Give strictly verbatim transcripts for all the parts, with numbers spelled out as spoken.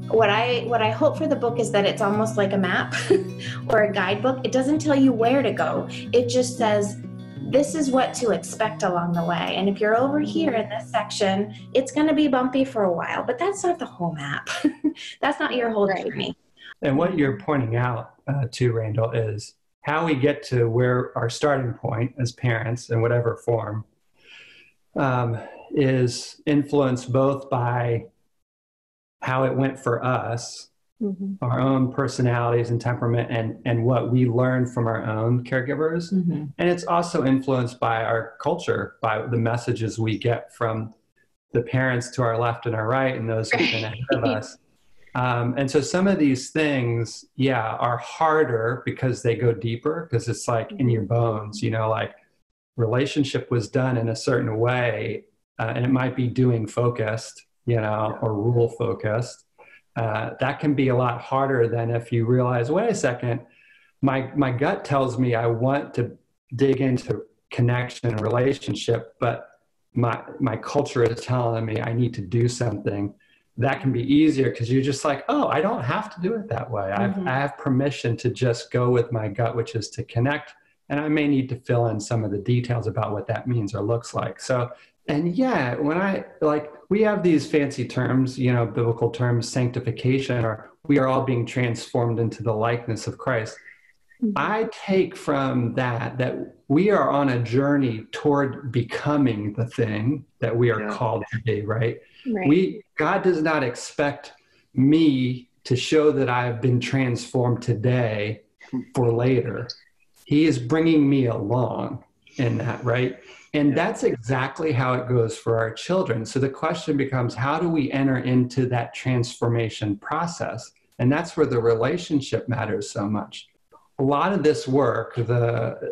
what I what I hope for the book is that it's almost like a map or a guidebook. It doesn't tell you where to go. It just says, this is what to expect along the way. And if you're over here in this section, it's going to be bumpy for a while, but that's not the whole map. That's not your whole Right. journey. And what you're pointing out uh, too, Randall, is how we get to where our starting point as parents in whatever form um, is influenced both by how it went for us, mm-hmm. our own personalities and temperament, and, and what we learned from our own caregivers. Mm-hmm. And it's also influenced by our culture, by the messages we get from the parents to our left and our right and those who've been ahead of us. Um, and so some of these things, yeah, are harder because they go deeper, because it's like in your bones, you know, like relationship was done in a certain way, uh, and it might be doing focused, you know, or rule focused. Uh, that can be a lot harder than if you realize, wait a second, my, my gut tells me I want to dig into connection and relationship, but my, my culture is telling me I need to do something. That can be easier because you're just like, oh, I don't have to do it that way. Mm-hmm. I've, I have permission to just go with my gut, which is to connect. And I may need to fill in some of the details about what that means or looks like. So, and yeah, when I, like, we have these fancy terms, you know, biblical terms, sanctification, or we are all being transformed into the likeness of Christ. Mm-hmm. I take from that, that we are on a journey toward becoming the thing that we are yeah. called to be, right? Right. We, God does not expect me to show that I have been transformed today for later. He is bringing me along in that, right? And that's exactly how it goes for our children. So the question becomes, how do we enter into that transformation process? And that's where the relationship matters so much. A lot of this work the,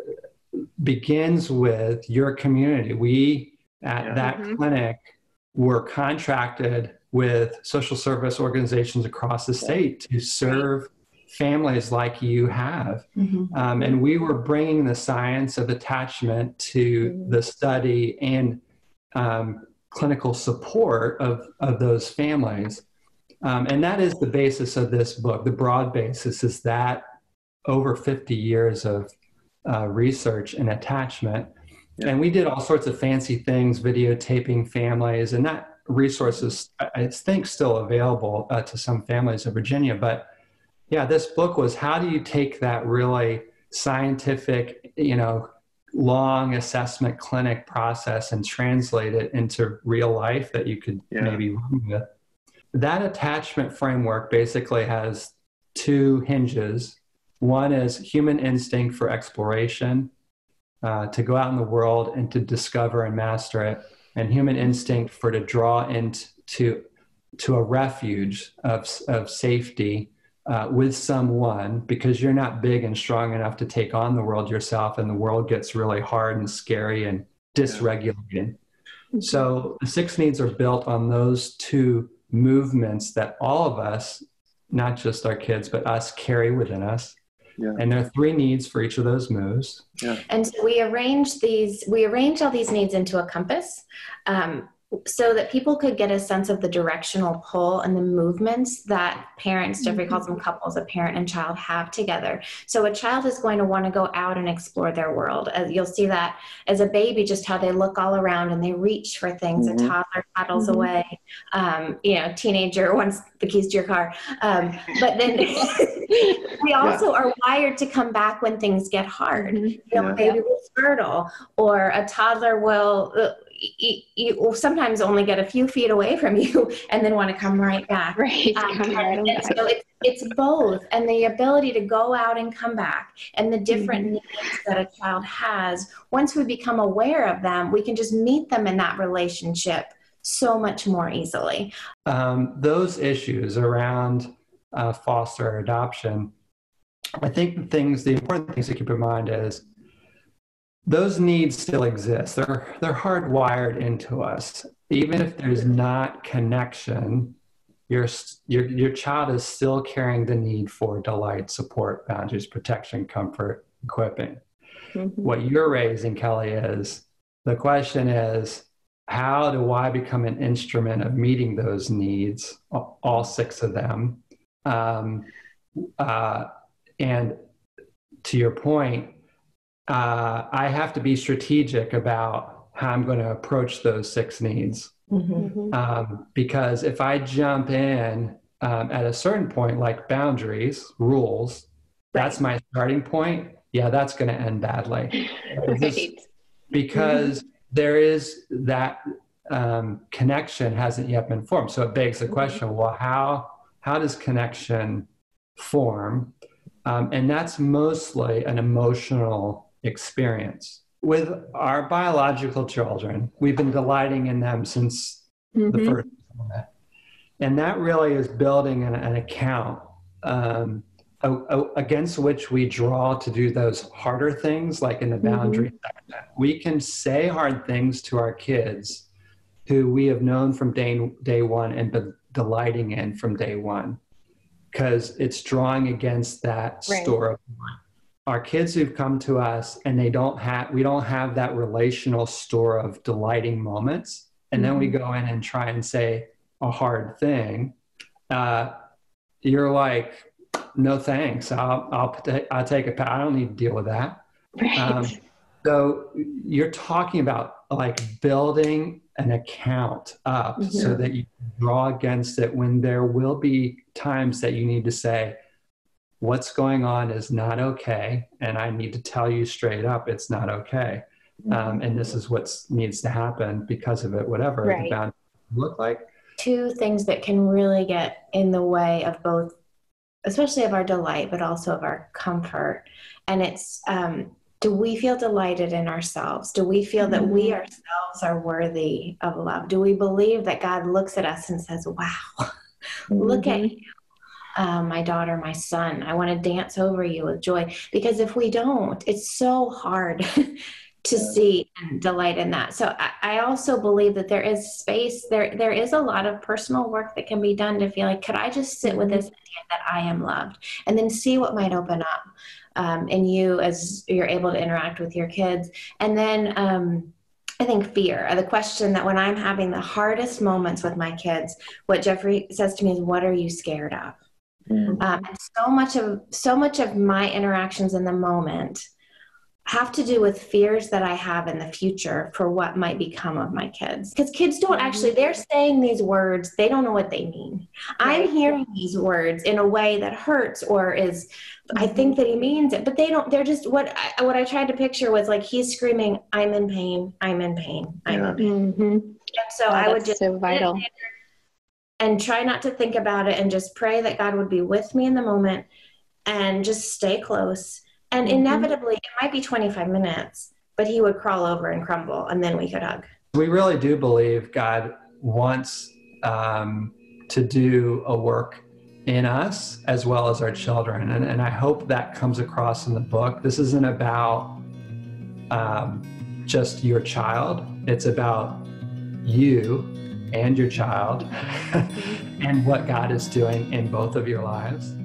begins with your community. We, at yeah. that mm-hmm. clinic, were contracted with social service organizations across the state to serve families like you have. Mm-hmm. Um, and we were bringing the science of attachment to mm-hmm. the study and um, clinical support of, of those families. Um, and that is the basis of this book. The broad basis is that over fifty years of uh, research and attachment. Yeah. And we did all sorts of fancy things, videotaping families, and that resource is, I think, still available uh, to some families in Virginia. But yeah, this book was, how do you take that really scientific, you know, long assessment clinic process and translate it into real life that you could yeah. maybe run with? That attachment framework basically has two hinges. One is human instinct for exploration, uh, to go out in the world and to discover and master it, and human instinct for to draw into to a refuge of, of safety uh, with someone, because you're not big and strong enough to take on the world yourself, and the world gets really hard and scary and dysregulated. Yeah. So the six needs are built on those two movements that all of us, not just our kids, but us, carry within us. Yeah. And there are three needs for each of those moves. Yeah. And so we arrange these, we arrange all these needs into a compass, um, so that people could get a sense of the directional pull and the movements that parents, Jeffrey calls them couples, a parent and child, have together. So a child is going to want to go out and explore their world. As you'll see that as a baby, just how they look all around and they reach for things. Mm-hmm. A toddler paddles mm-hmm. away. Um, you know, teenager wants the keys to your car. Um, but then we also yeah. are wired to come back when things get hard. Mm-hmm. You know, yeah. a baby will startle, or a toddler will... Uh, You, you will sometimes only get a few feet away from you and then want to come right back. Right. Um, and, and so it's, it's both, and the ability to go out and come back, and the different mm-hmm. needs that a child has. Once we become aware of them, we can just meet them in that relationship so much more easily. Um, those issues around uh, foster adoption, I think the things, the important things to keep in mind is those needs still exist. They're, they're hardwired into us. Even if there's not connection, your, your, your child is still carrying the need for delight, support, boundaries, protection, comfort, equipping. Mm-hmm. What you're raising, Kelly, is the question is, how do I become an instrument of meeting those needs, all six of them? Um, uh, and to your point, uh, I have to be strategic about how I'm going to approach those six needs. Mm-hmm. Um, because if I jump in um, at a certain point, like boundaries, rules, right. That's my starting point. Yeah, that's going to end badly. Right. Because mm-hmm. there is that um, connection hasn't yet been formed. So it begs the question, well, how, how does connection form? Um, and that's mostly an emotional experience. With our biological children, we've been delighting in them since mm-hmm. the first moment. And that really is building an, an account um, a, a, against which we draw to do those harder things, like in the boundary mm-hmm. section. We can say hard things to our kids who we have known from day, day one and been delighting in from day one, because it's drawing against that right. store of mind. Our kids who've come to us and they don't have, we don't have that relational store of delighting moments. And mm-hmm. then we go in and try and say a hard thing. Uh, you're like, no, thanks. I'll, I'll, I'll take a, I don't need to deal with that. Right. Um, so you're talking about like building an account up mm-hmm. so that you can draw against it when there will be times that you need to say, what's going on is not okay, and I need to tell you straight up it's not okay. Um, and this is what needs to happen because of it, whatever right. the boundaries look like. Two things that can really get in the way of both, especially of our delight, but also of our comfort. And it's, um, do we feel delighted in ourselves? Do we feel mm-hmm. that we ourselves are worthy of love? Do we believe that God looks at us and says, wow, mm-hmm. look at you? Um, my daughter, my son, I want to dance over you with joy. Because if we don't, it's so hard to yeah. see and delight in that. So I, I also believe that there is space, there there is a lot of personal work that can be done to feel like, could I just sit with this idea that I am loved, and then see what might open up um, in you as you're able to interact with your kids. And then um, I think fear, the question that when I'm having the hardest moments with my kids, what Jeffrey says to me is, what are you scared of? Mm-hmm. Um, and so much of so much of my interactions in the moment have to do with fears that I have in the future for what might become of my kids. Because kids don't actually, they're saying these words, they don't know what they mean. Right. I'm hearing these words in a way that hurts or is, mm-hmm. I think that he means it, but they don't, they're just, what I, what I tried to picture was like, he's screaming, I'm in pain, I'm in pain, I'm in pain. Mm-hmm. And so oh, I would just so vital. And try not to think about it and just pray that God would be with me in the moment and just stay close. And mm-hmm. inevitably, it might be twenty-five minutes, but he would crawl over and crumble, and then we could hug. We really do believe God wants um, to do a work in us as well as our children. And, and I hope that comes across in the book. This isn't about um, just your child. It's about you and your child and what God is doing in both of your lives.